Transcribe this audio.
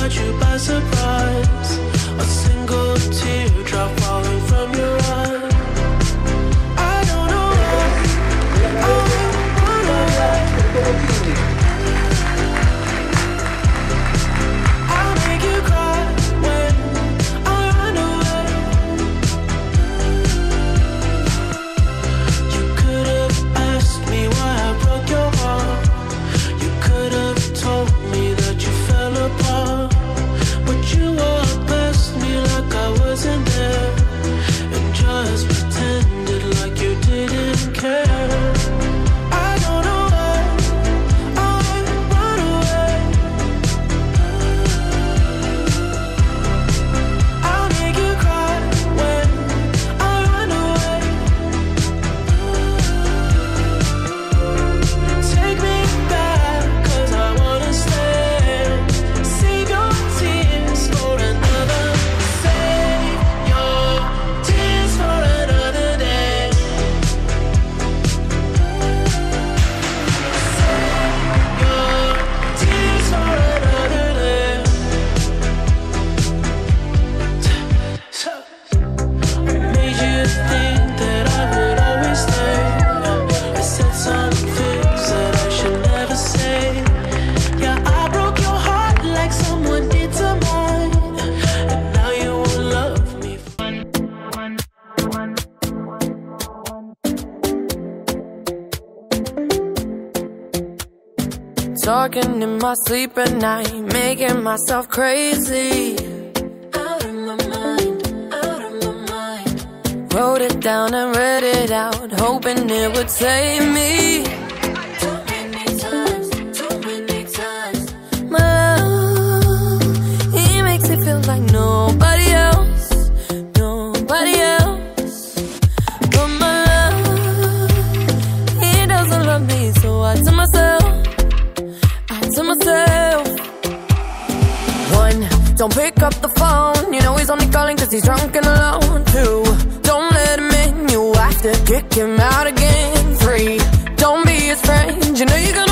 caught you by surprise. A single teardrop falling from your eye. I don't know why I run away. I'll make you cry when I run away. You could have asked me why I broke your heart. You could have told me that you fell apart, but you walked past me like I wasn't there, and just pretended like you didn't care. I don't know why I run away. I'll make you cry when I run away. Take me back, 'cause I wanna stay. Save your tears for another. Save your tears for another day. Save your tears for another day. Made you think that I would always stay. I said some things that I should never say. Yeah, I broke your heart like someone did to mine, and now you won't love me. Talking in my sleep at night, making myself crazy. Out of my mind, out of my mind. Wrote it down and read it out, hoping it would save me. Too many times, too many times. My love, he makes me feel like nobody else, nobody else. But my love, he doesn't love me, so I tell myself, to myself. One, don't pick up the phone, you know he's only calling 'cause he's drunk and alone. Two, don't let him in, you have to kick him out again. Three, don't be his friend, you know you're gonna